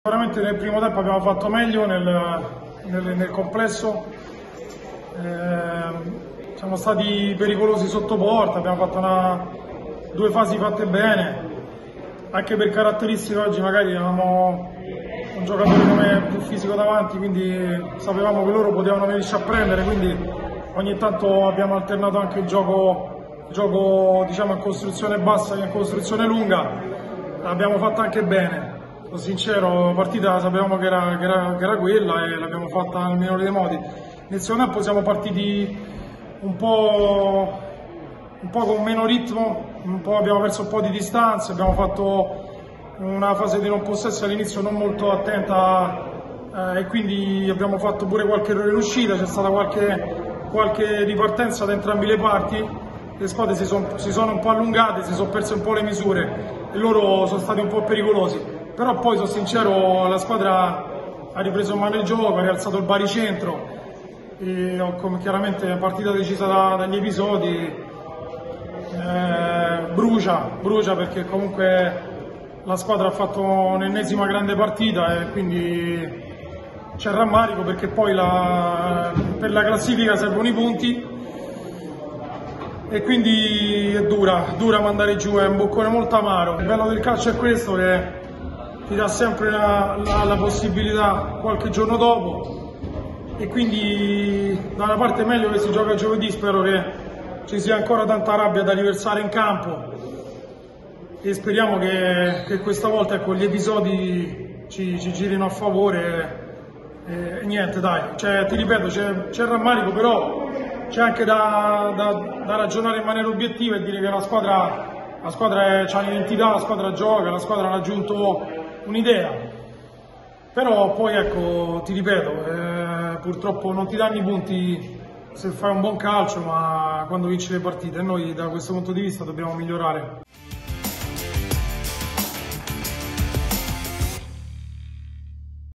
Sicuramente nel primo tempo abbiamo fatto meglio nel complesso, siamo stati pericolosi sotto porta, abbiamo fatto due fasi fatte bene, anche per caratteristiche oggi magari avevamo un giocatore come più fisico davanti, quindi sapevamo che loro potevano venirci a prendere, quindi ogni tanto abbiamo alternato anche il gioco diciamo in costruzione bassa che in costruzione lunga, l'abbiamo fatta anche bene. Sono sincero, la partita sapevamo che era quella e l'abbiamo fatta nel minore dei modi. Nel secondo tempo siamo partiti un po' con meno ritmo, abbiamo perso un po' di distanza, abbiamo fatto una fase di non possesso all'inizio non molto attenta e quindi abbiamo fatto pure qualche errore in uscita, c'è stata qualche ripartenza da entrambe le parti, le squadre si sono un po' allungate, si sono perse un po' le misure e loro sono stati un po' pericolosi. Però poi sono sincero, la squadra ha ripreso in mano il gioco, ha rialzato il baricentro e chiaramente la partita decisa dagli episodi brucia perché comunque la squadra ha fatto un'ennesima grande partita e quindi c'è rammarico perché poi per la classifica servono i punti e quindi è dura mandare giù, è un boccone molto amaro. Il bello del calcio è questo, che ti dà sempre la possibilità qualche giorno dopo e quindi da una parte è meglio che si gioca giovedì, spero che ci sia ancora tanta rabbia da riversare in campo e speriamo che questa volta gli episodi ci girino a favore e niente dai, ti ripeto c'è rammarico, però c'è anche da ragionare in maniera obiettiva e dire che la squadra ha un'identità, la squadra gioca, la squadra ha raggiunto un'idea, però poi ecco, ti ripeto, purtroppo non ti danno i punti se fai un buon calcio, ma quando vinci le partite, e noi da questo punto di vista dobbiamo migliorare.